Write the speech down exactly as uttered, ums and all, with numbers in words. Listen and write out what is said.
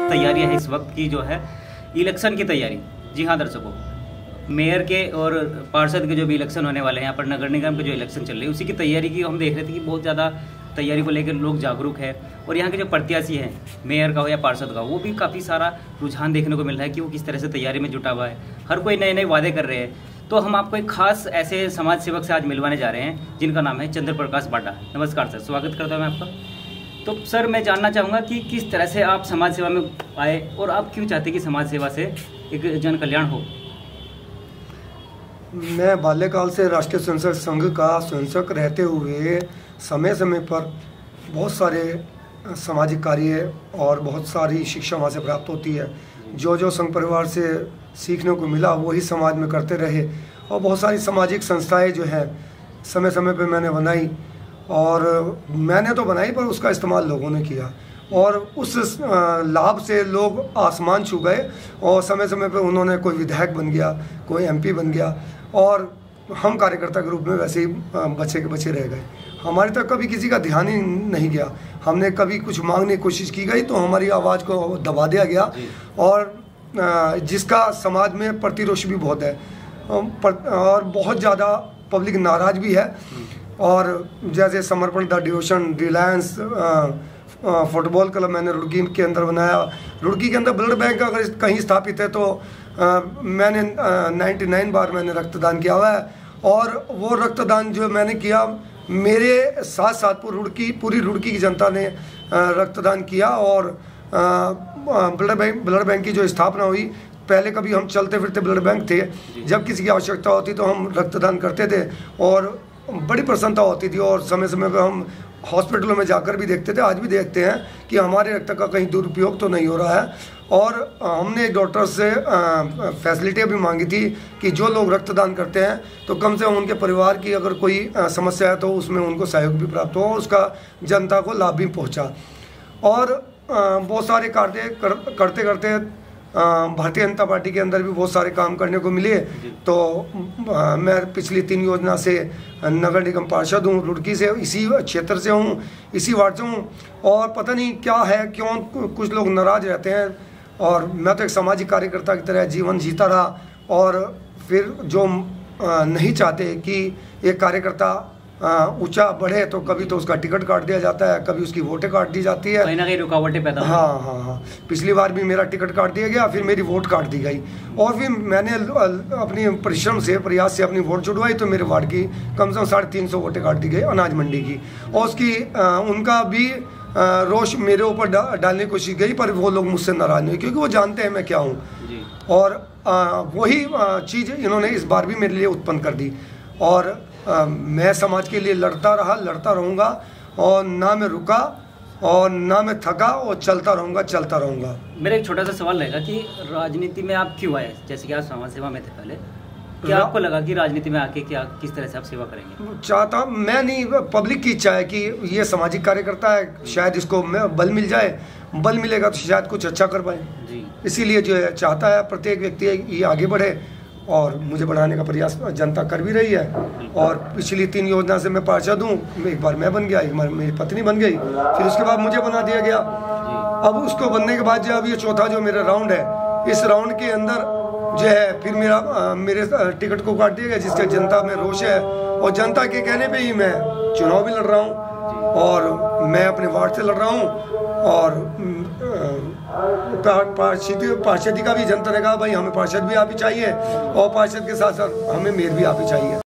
तैयारियां है इस वक्त की जो है इलेक्शन की तैयारी। जी हाँ दर्शकों, मेयर के और पार्षद के जो भी इलेक्शन होने वाले हैं, यहाँ पर नगर निगम के जो इलेक्शन चल रहे हैं उसी की तैयारी की हम देख रहे थे कि बहुत ज़्यादा तैयारी को लेकर लोग जागरूक है। और यहाँ के जो प्रत्याशी हैं, मेयर का हो या पार्षद का, वो भी काफ़ी सारा रुझान देखने को मिल रहा है कि वो किस तरह से तैयारी में जुटा हुआ है। हर कोई नए नए वादे कर रहे हैं। तो हम आपको एक खास ऐसे समाज सेवक से आज मिलवाने जा रहे हैं जिनका नाम है चंद्र प्रकाश बाडा। नमस्कार सर, स्वागत करता हूँ मैं आपका। तो सर, मैं जानना चाहूँगा कि किस तरह से आप समाज सेवा में आए और आप क्यों चाहते कि समाज सेवा से एक जन कल्याण हो। मैं बाल्यकाल से राष्ट्रीय स्वयंसेवक संघ का स्वयंसेवक रहते हुए समय समय पर बहुत सारे सामाजिक कार्य और बहुत सारी शिक्षा वहाँ से प्राप्त होती है। जो जो संघ परिवार से सीखने को मिला वही समाज में करते रहे। और बहुत सारी सामाजिक संस्थाएं जो है समय समय पे मैंने बनाई, और मैंने तो बनाई पर उसका इस्तेमाल लोगों ने किया, और उस लाभ से लोग आसमान छू गए। और समय समय पे उन्होंने, कोई विधायक बन गया, कोई एमपी बन गया, और हम कार्यकर्ता के रूप में वैसे ही बचे के बचे रह गए। हमारे तक कभी किसी का ध्यान ही नहीं गया। हमने कभी कुछ मांगने की कोशिश की गई तो हमारी आवाज़ को दबा दिया गया, और जिसका समाज में प्रतिरोष भी बहुत है और बहुत ज़्यादा पब्लिक नाराज भी है। और जैसे समर्पण the devotion, Reliance football club मैंने रुड़की के अंदर बनाया। रुड़की के अंदर ब्लड बैंक अगर कहीं स्थापित है तो आ, मैंने निन्यानवे बार मैंने रक्तदान किया हुआ है। और वो रक्तदान जो मैंने किया, मेरे साथ साथ पूरी रुड़की पूरी रुड़की की जनता ने रक्तदान किया। और ब्लड बैंक ब्लड बैंक की जो स्थापना हुई, पहले कभी हम चलते फिरते ब्लड बैंक थे, जब किसी की आवश्यकता होती तो हम रक्तदान करते थे और बड़ी प्रसन्नता होती थी। और समय समय पर हम हॉस्पिटलों में जाकर भी देखते थे, आज भी देखते हैं कि हमारे रक्त का कहीं दुरुपयोग तो नहीं हो रहा है। और हमने डॉक्टर से फैसिलिटियाँ भी मांगी थी कि जो लोग रक्तदान करते हैं तो कम से कम उनके परिवार की अगर कोई समस्या है तो उसमें उनको सहयोग भी प्राप्त हो, उसका जनता को लाभ भी पहुँचा। और बहुत सारे कार्य कर, करते करते भारतीय जनता पार्टी के अंदर भी बहुत सारे काम करने को मिले। तो आ, मैं पिछली तीन योजना से नगर निगम पार्षद हूँ, रुड़की से, इसी क्षेत्र से हूँ, इसी वार्ड से हूँ। और पता नहीं क्या है, क्यों कुछ लोग नाराज रहते हैं। और मैं तो एक सामाजिक कार्यकर्ता की तरह जीवन जीता रहा। और फिर जो आ, नहीं चाहते कि एक कार्यकर्ता ऊंचा बढ़े तो कभी तो उसका टिकट काट दिया जाता है, कभी उसकी वोटें काट दी जाती है, कहीं ना कहीं रुकावटें पैदा। हाँ हाँ हाँ पिछली बार भी मेरा टिकट काट दिया गया, फिर मेरी वोट काट दी गई। और फिर मैंने अपनी परिश्रम से, प्रयास से अपनी वोट जुड़वाई तो मेरे वार्ड की कम से कम साढ़े तीन सौ वोटें काट दी गई अनाज मंडी की। और उसकी आ, उनका भी आ, रोष मेरे ऊपर डा, डालने की कोशिश गई, पर वो लोग मुझसे नाराज नहीं, क्योंकि वो जानते हैं मैं क्या हूँ। और आ, वही चीज़ इन्होंने इस बार भी मेरे लिए उत्पन्न कर दी। और आ, मैं समाज के लिए लड़ता रहा, लड़ता रहूँगा, और ना मैं रुका और ना मैं थका, और चलता रहूँगा चलता रहूँगा। मेरा एक छोटा सा सवाल रहेगा कि राजनीति में आप क्यों आए? जैसे कि आप समाज सेवा में थे पहले, क्या आपको लगा कि राजनीति में आके क्या किस तरह से आप सेवा करेंगे? चाहता मैं नहीं, पब्लिक की इच्छा है कि ये सामाजिक कार्यकर्ता है, शायद इसको बल मिल जाए, बल मिलेगा तो शायद कुछ अच्छा कर पाए। जी, इसीलिए जो है चाहता है प्रत्येक व्यक्ति ये आगे बढ़े, और मुझे बढ़ाने का प्रयास जनता कर भी रही है। और पिछली तीन योजना से मैं पार्षद हूँ, एक बार मैं बन गया, एक बार मेरी पत्नी बन गई, फिर उसके बाद मुझे बना दिया गया। अब उसको बनने के बाद जो अब ये चौथा जो मेरा राउंड है, इस राउंड के अंदर जो है फिर मेरा आ, मेरे टिकट को काट दिया गया, जिसका जनता में रोष है। और जनता के कहने पे ही मैं चुनाव भी लड़ रहा हूँ, और मैं अपने वार्ड से लड़ रहा हूँ। और पार्षद पार्षदी का भी जनता ने कहा भाई हमें पार्षद भी आप ही चाहिए, और पार्षद के साथ साथ हमें मेयर भी आप ही चाहिए।